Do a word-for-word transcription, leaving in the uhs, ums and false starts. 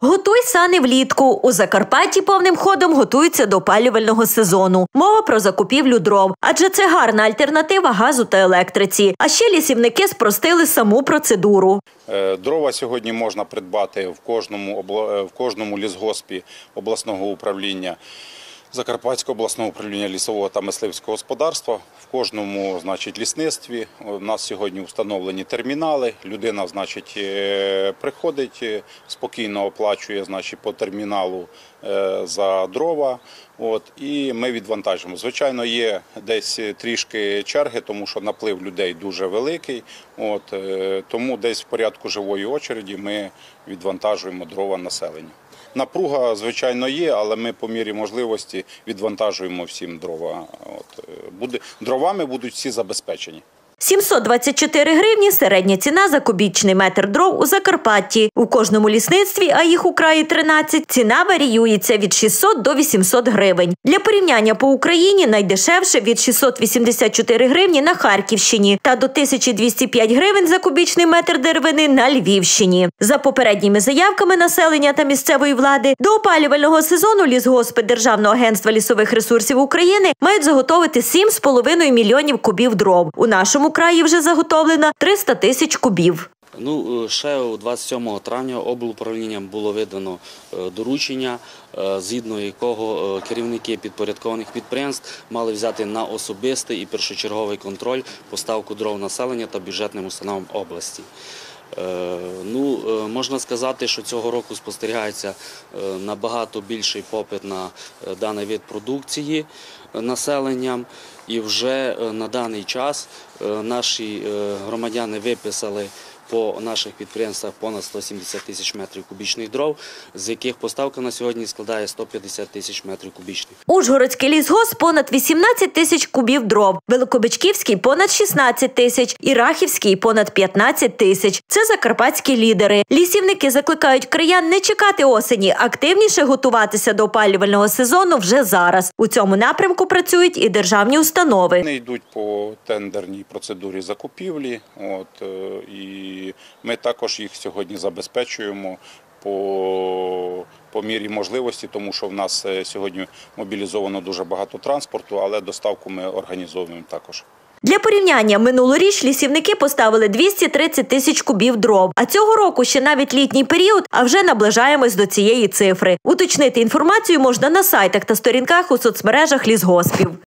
Готуй сани влітку. У Закарпатті повним ходом готуються до опалювального сезону. Мова про закупівлю дров, адже це гарна альтернатива газу та електриці. А ще лісівники спростили саму процедуру. Дрова сьогодні можна придбати в кожному, в кожному лісгоспі обласного управління, Закарпатського обласного управління лісового та мисливського господарства, в кожному, значить, лісництві. У нас сьогодні встановлені термінали. Людина, значить, приходить, спокійно оплачує, значить, по терміналу за дрова. От, і ми відвантажимо. Звичайно, є десь трішки черги, тому що наплив людей дуже великий. От, тому десь в порядку живої очереді ми відвантажуємо дрова населення. Напруга, звичайно, є, але ми по мірі можливості відвантажуємо всім дрова. От, буде, дровами будуть всі забезпечені. сімсот двадцять чотири гривні – середня ціна за кубічний метр дров у Закарпатті. У кожному лісництві, а їх у краї тринадцять, ціна варіюється від шістсот до вісімсот гривень. Для порівняння по Україні найдешевше від шістсот вісімдесят чотири гривні на Харківщині та до тисяча двісті п'ять гривень за кубічний метр деревини на Львівщині. За попередніми заявками населення та місцевої влади, до опалювального сезону лісгоспи Державного агентства лісових ресурсів України мають заготовити сім з половиною мільйонів кубів дров. У нашому краї вже заготовлено триста тисяч кубів. Ну, ще двадцять сьомого травня облуправлінням було видано доручення, згідно якого керівники підпорядкованих підприємств мали взяти на особистий і першочерговий контроль поставку дров населення та бюджетним установам області. Ну, можна сказати, що цього року спостерігається набагато більший попит на даний вид продукції населенням. І вже на даний час наші громадяни виписали по наших підприємствах понад сто сімдесят тисяч метрів кубічних дров, з яких поставка на сьогодні складає сто п'ятдесят тисяч метрів кубічних. Ужгородський лісгосп – понад вісімнадцять тисяч кубів дров, Великобичківський – понад шістнадцять тисяч і Рахівський – понад п'ятнадцять тисяч. Це закарпатські лідери. Лісівники закликають краян не чекати осені, активніше готуватися до опалювального сезону вже зараз. У цьому напрямку працюють і державні установи. Вони йдуть по тендерній процедурі закупівлі, от, і ми також їх сьогодні забезпечуємо по, по мірі можливості, тому що в нас сьогодні мобілізовано дуже багато транспорту, але доставку ми організовуємо також. Для порівняння, минулоріч лісівники поставили двісті тридцять тисяч кубів дров, а цього року ще навіть літній період, а вже наближаємось до цієї цифри. Уточнити інформацію можна на сайтах та сторінках у соцмережах лісгоспів.